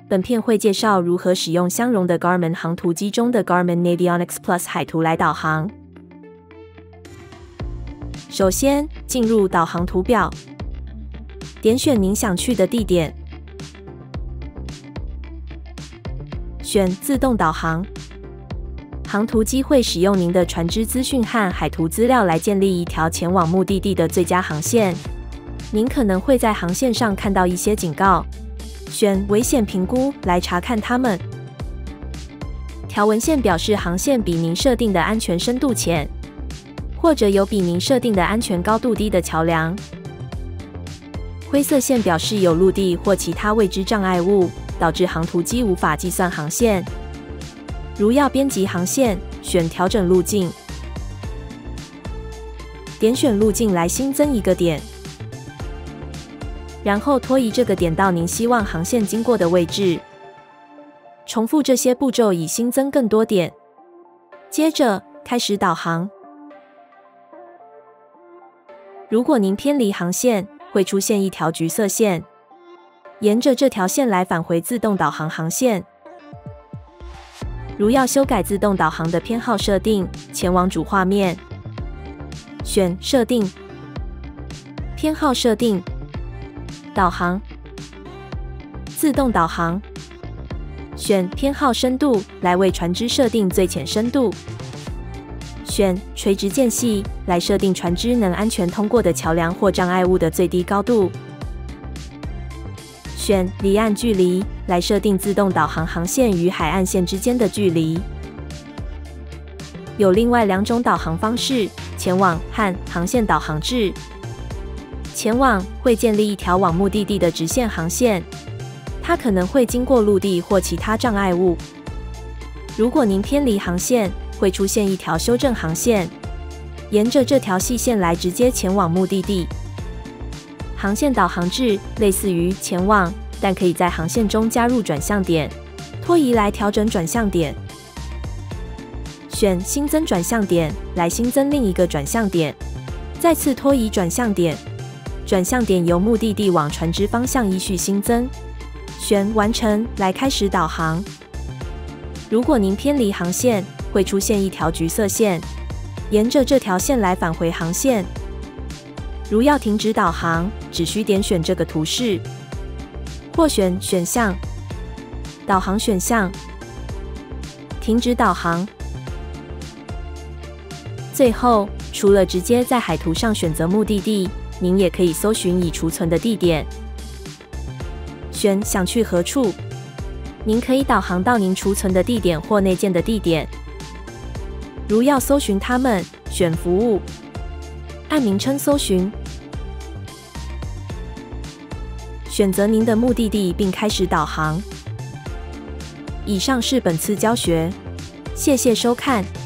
本片会介绍如何使用相容的 Garmin 航图机中的 Garmin Navionics Plus 海图来导航。首先，进入导航图表，点选您想去的地点，选自动导航。航图机会使用您的船只资讯和海图资料来建立一条前往目的地的最佳航线。您可能会在航线上看到一些警告，选危险评估来查看它们。条纹线表示航线比您设定的安全深度浅，或者有比您设定的安全高度低的桥梁。灰色线表示有陆地或其他未知障碍物，导致航图机无法计算航线。如要编辑航线，选调整路径，点选路径来新增一个点，然后拖移这个点到您希望航线经过的位置。重复这些步骤以新增更多点。接着开始导航。如果您偏离航线，会出现一条橘色线，沿着这条线来返回自动导航航线。如要修改自动导航的偏好设定，前往主画面，选设定，偏好设定，导航，自动导航，选偏好深度来为船只设定最浅深度，选垂直间隙来设定船只能安全通过的桥梁或障碍物的最低高度，选离岸距离来设定自动导航航线与海岸线之间的距离。有另外2种导航方式，前往和航线导航至。前往会建立一条往目的地的直线航线，它可能会经过陆地或其他障碍物。如果您偏离航线，会出现一条修正航线，沿着这条细线来直接前往目的地。航线导航至类似于前往，但可以在航线中加入转向点，拖移来调整转向点。选新增转向点来新增另一个转向点，再次拖移转向点，转向点由目的地往船只方向依序新增。选完成来开始导航。如果您偏离航线，会出现一条橘色线，沿着这条线来返回航线。如要停止导航，只需点选这个图示，或选选项，导航选项，停止导航。最后，除了直接在海图上选择目的地，您也可以搜寻已储存的地点，选想去何处。您可以导航到您储存的地点或内建的地点。如要搜寻它们，选服务，按名称搜寻，选择您的目的地并开始导航。以上是本次教学，谢谢收看。